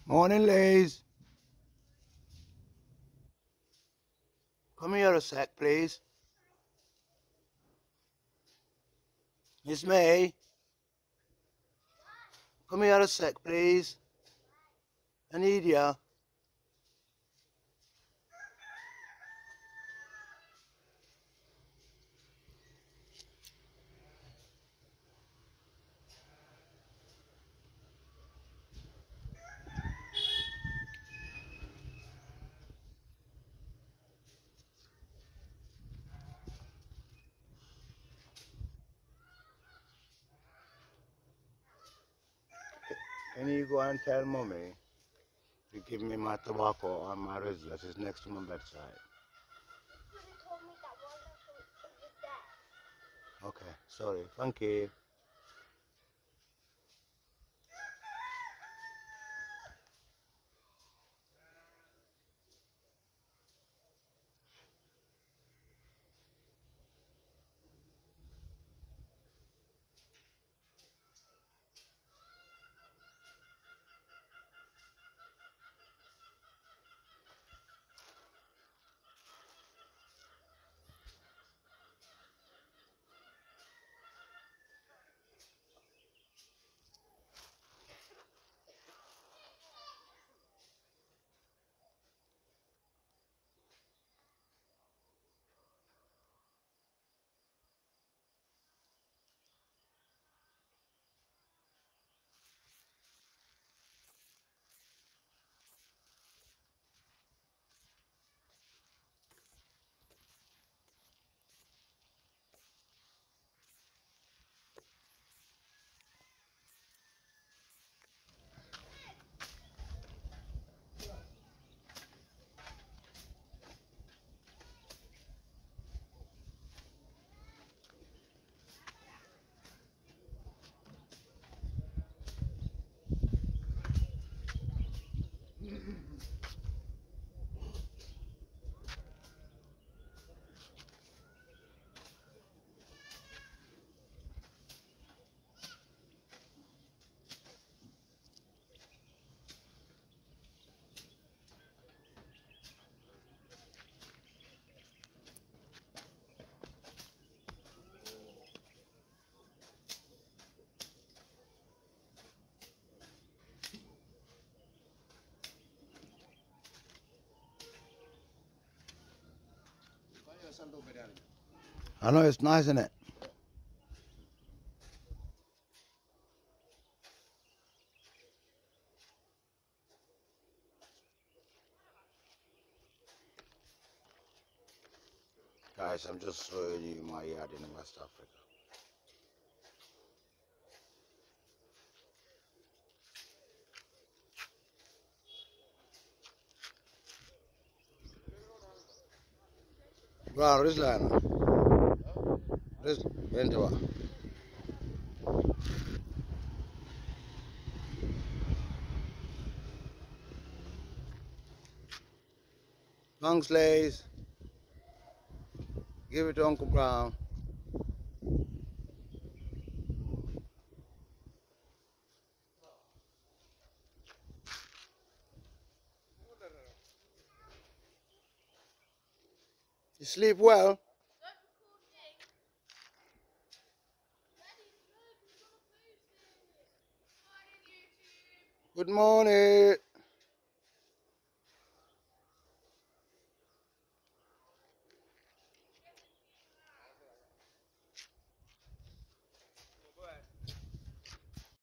Morning, Lays. Come here a sec, please. Miss May, come here a sec, please. I need ya. Can you go and tell Mommy to give me my tobacco and my restless is next to my bedside? Okay, sorry. Thank you. I know it's nice, isn't it? Guys, I'm just showing you my yard in West Africa. Wow, Rizlan. Riz, Ventura. Thanks, Lays. Give it to Uncle Brown. You sleep well? Good morning.